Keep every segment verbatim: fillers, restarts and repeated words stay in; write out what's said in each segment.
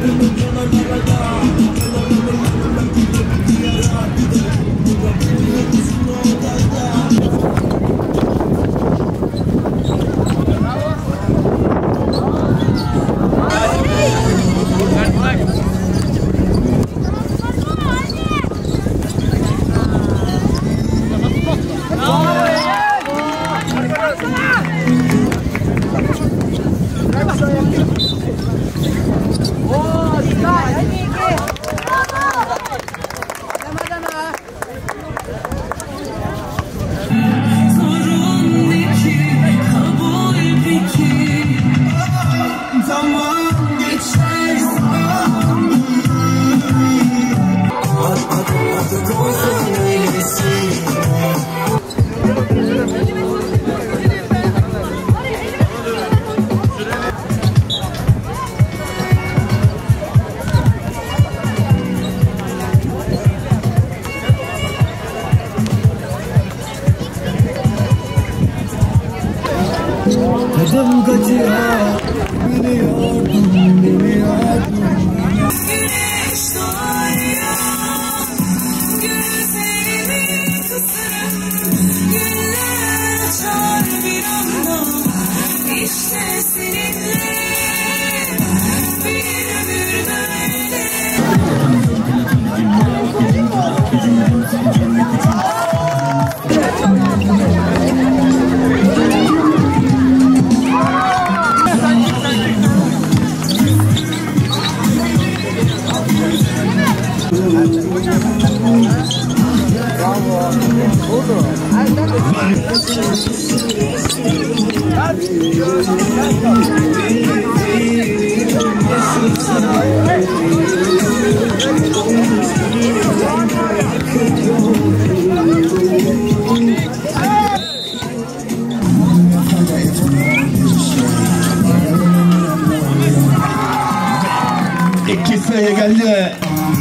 Tadım kaçıyor, biliyordum, biliyordum. Güneş doğuyor, gözlerimi kısarım, güller açar bir anda, işte seninle bir ömür böyle. İki sayı geldi.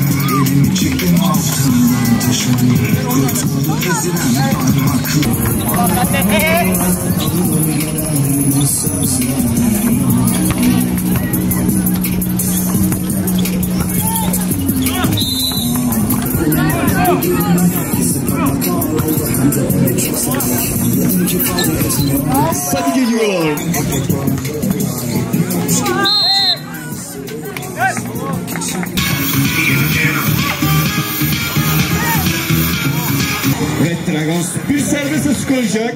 Hadi geliyor. Red Dragons bir serbest çıkaracak.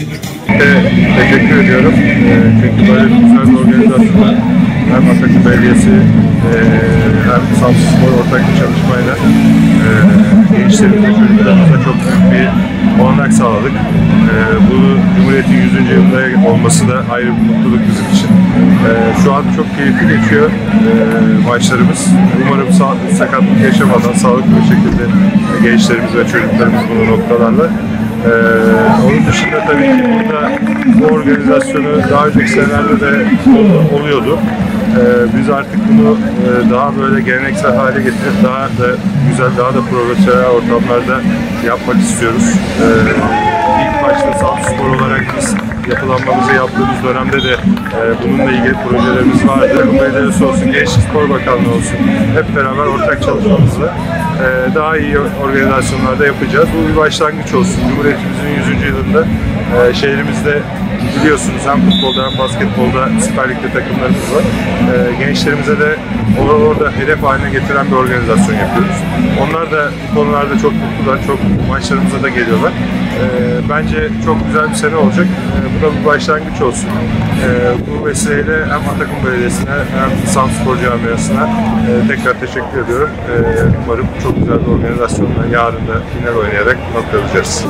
Ee, teşekkür ediyorum. Ee, çünkü böyle güzel bir organizasyonla hem Atatürk Belediyesi e, hem Samsunspor ortak bir çalışmayla e, gençlerimize, çocuklarımıza çok büyük bir olanak sağladık. E, bu Cumhuriyet'in yüzüncü yılında olması da ayrı bir mutluluk bizim için. E, şu an çok keyifli geçiyor e, maçlarımız. Umarım sa sakatlık yaşamadan sağlıklı bir şekilde gençlerimiz ve çocuklarımız bunu noktalarla. Ee, onun dışında tabii ki burada bu organizasyonu daha önceki senelerde de oluyordu. Ee, biz artık bunu e, daha böyle geleneksel hale getirip daha da güzel, daha da profesyonel ortamlarda yapmak istiyoruz. Ee, ilk başta Samsunspor olarak biz yapılanmamızı yaptığımız dönemde de e, bununla ilgili projelerimiz vardı. Bu belediyesi olsun, Gençlik Spor Bakanlığı olsun, hep beraber ortak çalışmamızla e, daha iyi organizasyonlarda yapacağız. Bu bir başlangıç olsun. Cumhuriyetimizin yüzüncü yılında e, şehrimizde biliyorsunuz hem futbolda hem basketbolda Süper Lig'de takımlarımız var. E, gençlerimize de orada hedef haline getiren bir organizasyon yapıyoruz. Onlar da bu konularda çok mutlular, çok maçlarımıza da geliyorlar. E, bence çok güzel bir sene olacak. E, bu da bir başlangıç olsun. E, bu vesileyle hem Atakum Belediyesi'ne hem Samsunspor Camiası'na e, tekrar teşekkür ediyorum. E, umarım çok güzel bir organizasyonla yarın da final oynayarak noktalayacağız.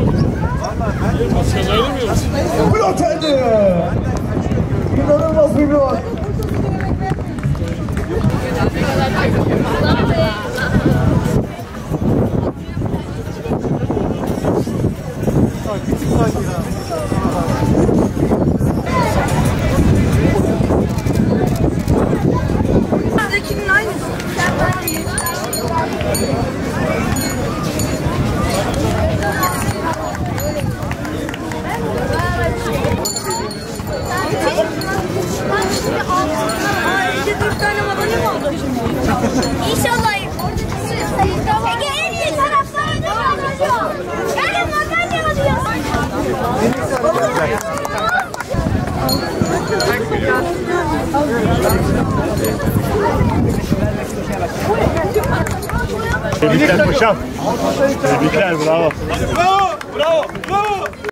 Bu otelde inanılmaz bir İnşallah. Ege en iyi taraflarını alacağım. Gelin madalya alıyorsun. Tebrikler paşam. Tebrikler, bravo. Bravo, bravo, bravo.